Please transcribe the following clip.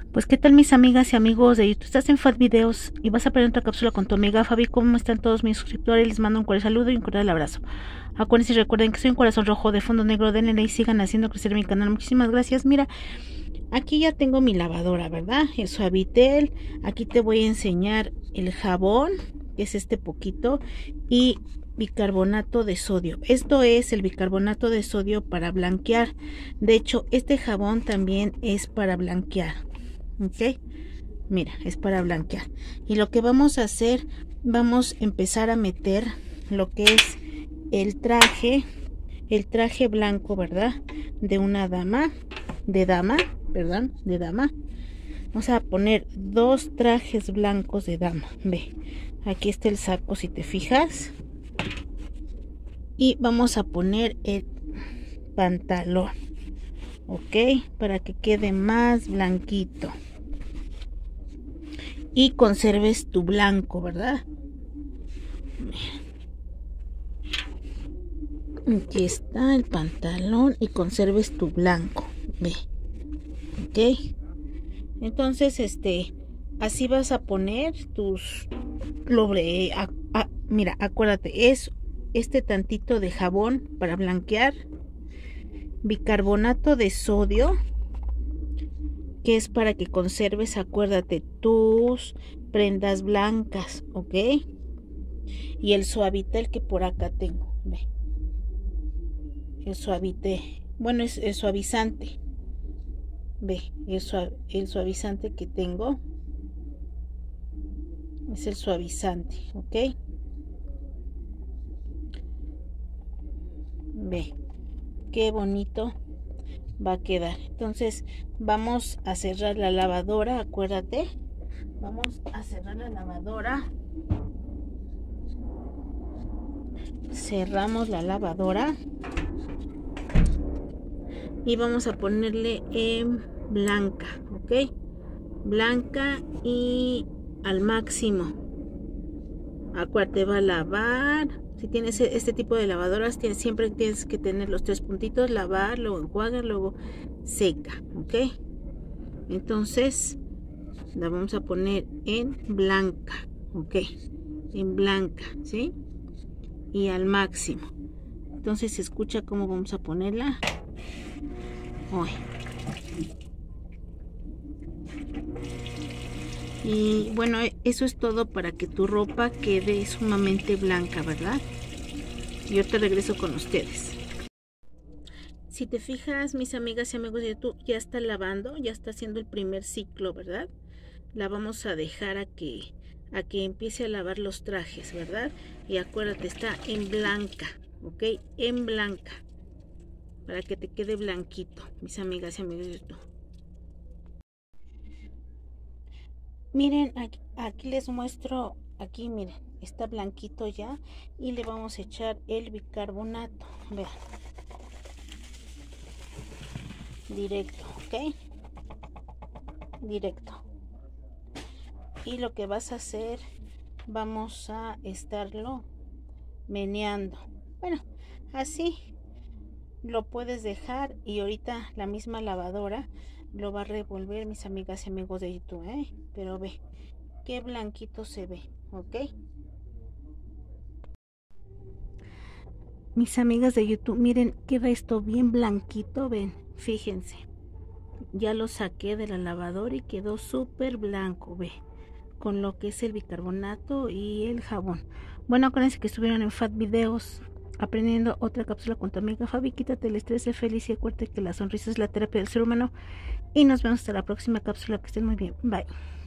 Pues qué tal mis amigas y amigos de YouTube, estás en Fat Videos y vas a aprender otra cápsula con tu amiga Fabi. ¿Cómo están todos mis suscriptores? Les mando un cordial saludo y un cordial abrazo. Acuérdense y recuerden que soy un corazón rojo de fondo negro. Denle like y sigan haciendo crecer mi canal. Muchísimas gracias. Mira, aquí ya tengo mi lavadora, ¿verdad? El Suavitel. Aquí te voy a enseñar el jabón, que es este poquito, y bicarbonato de sodio. Esto es el bicarbonato de sodio para blanquear. De hecho, este jabón también es para blanquear. Ok, mira, es para blanquear. Y lo que vamos a hacer, vamos a empezar a meter lo que es el traje blanco, ¿verdad? De una dama, de dama. Vamos a poner dos trajes blancos de dama. Ve, aquí está el saco, si te fijas. Y vamos a poner el pantalón, ok, para que quede más blanquito y conserves tu blanco, ¿verdad? Aquí está el pantalón y conserves tu blanco, ve, ok. Entonces así vas a poner tus mira, acuérdate, es este tantito de jabón para blanquear, bicarbonato de sodio, que es para que conserves, acuérdate, tus prendas blancas, ok. Y el Suavitel que por acá tengo, ve, el Suavitel, bueno, es el suavizante, ve, el suavizante que tengo es el suavizante, ok. Ve, qué bonito va a quedar. Entonces vamos a cerrar la lavadora, acuérdate, vamos a cerrar la lavadora, cerramos la lavadora y vamos a ponerle en blanca, ok, blanca y al máximo. Acuérdate, va a lavar. Si tienes este tipo de lavadoras, siempre tienes que tener los tres puntitos: lavar, luego enjuagar, luego seca, ok. Entonces la vamos a poner en blanca, ok, en blanca, ¿sí? Y al máximo. Entonces se escucha cómo vamos a ponerla hoy. Y bueno, eso es todo para que tu ropa quede sumamente blanca, ¿verdad? Yo te regreso con ustedes. Si te fijas, mis amigas y amigos de YouTube, ya está lavando, ya está haciendo el primer ciclo, ¿verdad? La vamos a dejar a que empiece a lavar los trajes, ¿verdad? Y acuérdate, está en blanca, ¿ok? En blanca, para que te quede blanquito, mis amigas y amigos de YouTube. Miren, aquí les muestro, aquí miren, está blanquito ya, y le vamos a echar el bicarbonato, vean, directo, ok, directo. Y lo que vas a hacer, vamos a estarlo meneando, bueno, así lo puedes dejar, y ahorita la misma lavadora lo va a revolver, mis amigas y amigos de YouTube, pero ve qué blanquito se ve, ok. Mis amigas de YouTube, miren, queda esto bien blanquito, ven, fíjense, ya lo saqué de la lavadora y quedó súper blanco, ve, con lo que es el bicarbonato y el jabón. Bueno, acuérdense que estuvieron en Fat Videos aprendiendo otra cápsula con tu amiga Fabi. Quítate el estrés, sé feliz y acuérdate que la sonrisa es la terapia del ser humano. Y nos vemos hasta la próxima cápsula. Que estén muy bien. Bye.